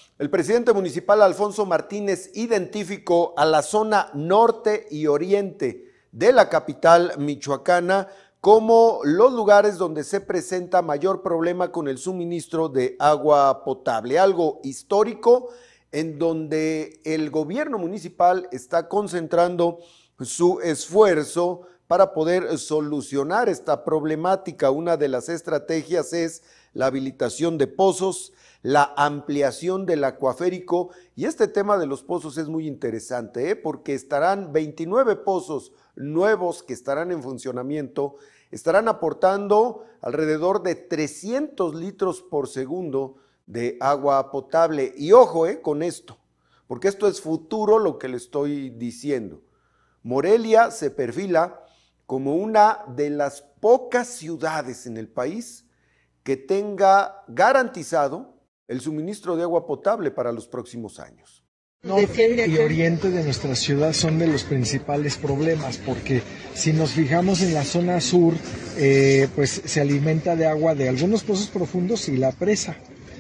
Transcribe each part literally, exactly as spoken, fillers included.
El presidente municipal Alfonso Martínez identificó a la zona norte y oriente de la capital michoacana como los lugares donde se presenta mayor problema con el suministro de agua potable, algo histórico en donde el gobierno municipal está concentrando su esfuerzo para poder solucionar esta problemática. Una de las estrategias es la habilitación de pozos, la ampliación del acuaférico, y este tema de los pozos es muy interesante, ¿eh? porque estarán veintinueve pozos nuevos que estarán en funcionamiento, estarán aportando alrededor de trescientos litros por segundo de agua potable. Y ojo eh, con esto, porque esto es futuro lo que le estoy diciendo. Morelia se perfila como una de las pocas ciudades en el país que tenga garantizado el suministro de agua potable para los próximos años. Norte y oriente de nuestra ciudad son de los principales problemas, porque si nos fijamos en la zona sur, eh, pues se alimenta de agua de algunos pozos profundos y la presa.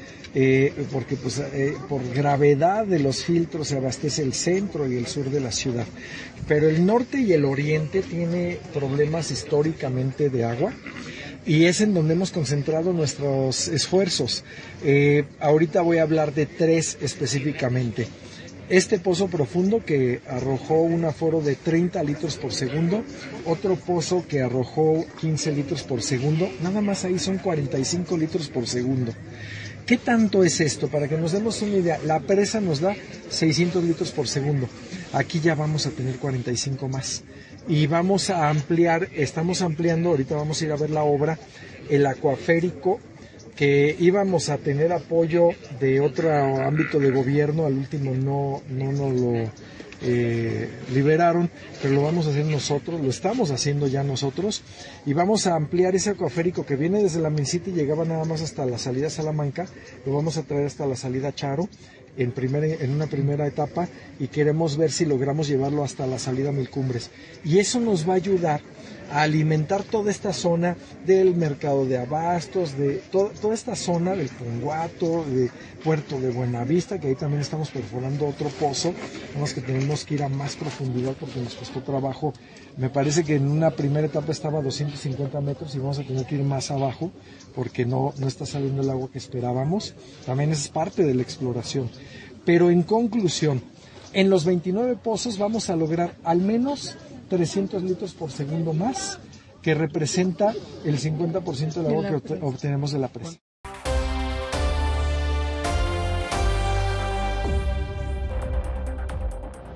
Eh, porque pues eh, por gravedad de los filtros se abastece el centro y el sur de la ciudad, pero el norte y el oriente tiene problemas históricamente de agua y es en donde hemos concentrado nuestros esfuerzos. Eh, ahorita voy a hablar de tres específicamente. Este pozo profundo que arrojó un aforo de treinta litros por segundo, otro pozo que arrojó quince litros por segundo, nada más ahí son cuarenta y cinco litros por segundo. ¿Qué tanto es esto? Para que nos demos una idea, la presa nos da seiscientos litros por segundo, aquí ya vamos a tener cuarenta y cinco más. Y vamos a ampliar, estamos ampliando, ahorita vamos a ir a ver la obra, el acuaférico, que íbamos a tener apoyo de otro ámbito de gobierno, al último no, no nos lo eh, liberaron, pero lo vamos a hacer nosotros, lo estamos haciendo ya nosotros, y vamos a ampliar ese acuaférico que viene desde la Mincita y llegaba nada más hasta la salida Salamanca, lo vamos a traer hasta la salida Charo, en, primera, en una primera etapa, y queremos ver si logramos llevarlo hasta la salida Milcumbres, y eso nos va a ayudar a alimentar toda esta zona del mercado de abastos, de to toda esta zona del Punguato, de Puerto de Buenavista, que ahí también estamos perforando otro pozo, más que tenemos que ir a más profundidad porque nos costó trabajo. Me parece que en una primera etapa estaba a doscientos cincuenta metros y vamos a tener que ir más abajo porque no, no está saliendo el agua que esperábamos. También es parte de la exploración. Pero en conclusión, en los veintinueve pozos vamos a lograr al menos trescientos litros por segundo más, que representa el cincuenta por ciento del agua que obtenemos de la presa.